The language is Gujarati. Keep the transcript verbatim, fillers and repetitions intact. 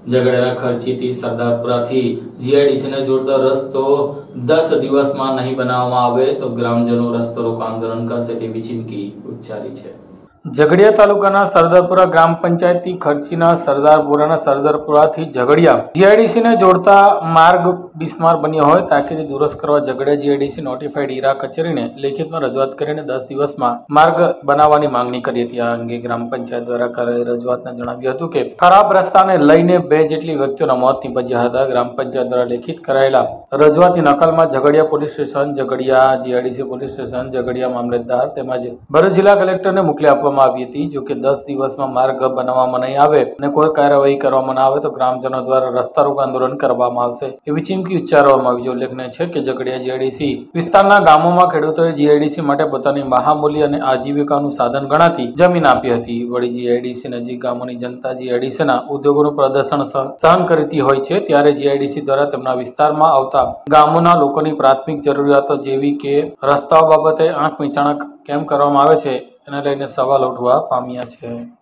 ઝઘડિયાના ખર્ચીથી સરદારપુરાથી જીઆઈડીસી ને જોડતો રસ્તો દસ દિવસમાં નહીં બનાવવામાં આવે તો ગ્રામજનો રસ્તો રોકો આંદોલન કરશે તેવી ચીમકી ઉચ્ચારી છે। ઝઘડિયા તાલુકાના સરદારપુરા ગ્રામ પંચાયતથી ખર્ચીના સરદારપુરાના સરદારપુરાથી ઝઘડિયા જીઆઈડીસીને જોડતા માર્ગ બિસ્માર બન્યો હોય તાકીદે દુરસ્ત કરવા ઝઘડિયા જીઆઈડીસી નોટિફાઈડ ઈરા કચેરીને લેખિતમાં રજૂઆત કરીને દસ દિવસમાં માર્ગ બનાવવાની માંગણી કરી હતી। આ અંગે ગ્રામ પંચાયત દ્વારા કરેલી રજૂઆતને જણાવ્યું હતું કે ખરાબ રસ્તાને લઈને બે જેટલી વ્યક્તિઓના મોત નીપજ્યા હતા। ગ્રામ પંચાયત દ્વારા લેખિત કરાયેલા રજૂઆતની નકલમાં Jhagadia police station, Jhagadia GIDC police station, Jhagadia મામલતદાર તેમજ ભરૂચ જિલ્લા કલેક્ટરને મોકલી આપવામાં આવી હતી। જો કે દસ દિવસમાં માર્ગ બનાવવામાં નહીં આવે અને કોઈ કાર્યવાહી કરવામાં ન આવે તો ગ્રામજનો દ્વારા રસ્તા રોકો આંદોલન કરવામાં આવશે એવી ચીમકી ઉચ્ચારવામાં આવી છે। ઉલ્લેખનીય છે કે ઝઘડિયા જીઆઈડીસી વિસ્તારના ગામોમાં ખેડૂતોએ જીઆઈડીસી માટે પોતાની મહામૂલ્ય અને આજીવિકાનું સાધન ગણાતી જમીન આપી હતી। વળી જીઆઈડીસી નજીક ગામોની જનતા જીઆઈડીસીના ઉદ્યોગોનું પ્રદર્શન સહન કરતી હોય છે ત્યારે જીઆઈડીસી દ્વારા તેમના વિસ્તારમાં આવતા ગામોના લોકોની પ્રાથમિક જરૂરિયાતો જેવી કે રસ્તાઓ બાબતે આંખ મીચાણા કેમ કરવામાં આવે છે એને લઈને સવાલ ઉઠવા પામ્યા છે।